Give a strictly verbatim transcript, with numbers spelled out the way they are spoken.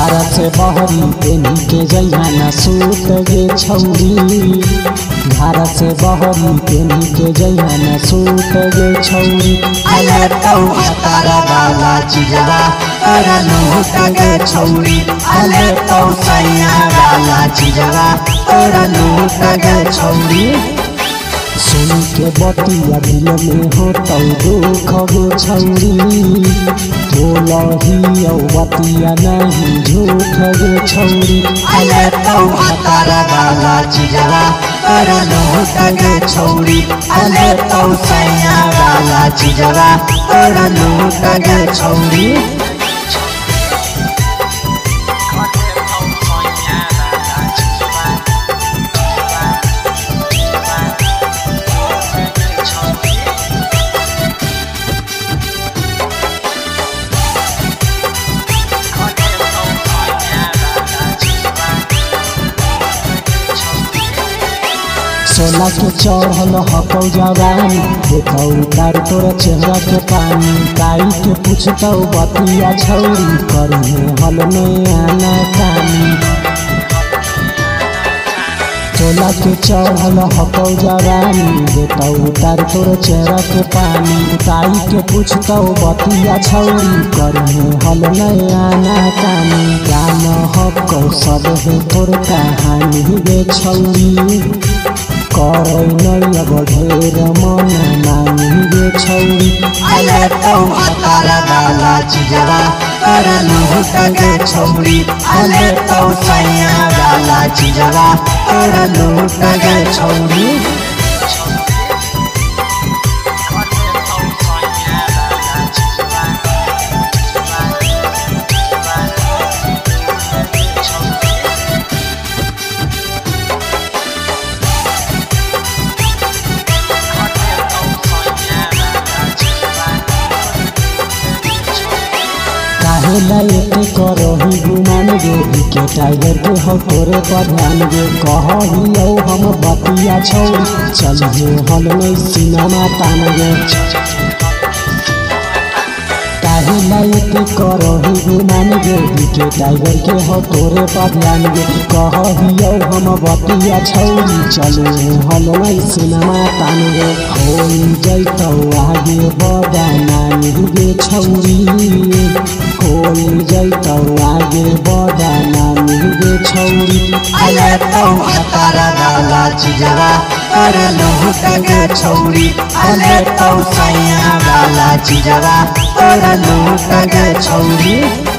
घर से बहरी पेनी के जइहा न सूत गे छौरी। घर से बहरी पेनी के जइहा न सूत गे छौरी। अले तो हतारा वाला चिजवा तोरा लूट गे छौरी। अले तो सैया वाला चिजवा तोरा लूट गे छौरी। सुन के बतिया दिल में हो तो दुख गे छौरी। बोलही औ बतिया नहीं झूठ गे छौरी। अले तो हतारा वाला चिजवा तोरा लूट गे छौरी। अले तो सैया वाला चिजवा तोरा लूट गे छौरी। सोना के चढ़ल हकौ जवानी देखौ तार तोरा चेहरा के पानी। काई के पूछतौ बतिया छौरी करिहे हल में आना कानी। सोना के चढ़ल हकौ जवानी देखौ तार तोरा चेहरा के पानी। काई के पूछतौ बतिया छौरी करिहे हल में आना कानी। गान हकौ सब है तोर कहानी गे छौरी। करै नहीं अब ढेर मन मानी गे छौरी। अले तो हतारा वाला चिजवा तोरा लूट गे छौरी। अले तो सैया वाला चिजवा तोरा लूट गे छौरी। काहे लायक करही गुमान गे के टाइगर के हो तोरे पर ध्यान गे। कहही औ हम बतिया छौरी चलिए हल में सिनेमा तान गे। काहे लायक करही गुमान गे के टाइगर के हो तोरे पर ध्यान गे। कहही औ हम बतिया छौरी चलिए हल में सिनेमा तान गे। हो जैतौ आगे बड़ा नानी गे छौरी। होल जैतौ आगे बड़ा नानी गे छौरी। अले तो हतारा वाला चिजवा तोरा लूट गे छौरी। अले तो सैया वाला चिजवा तोरा लूट गे छौरी।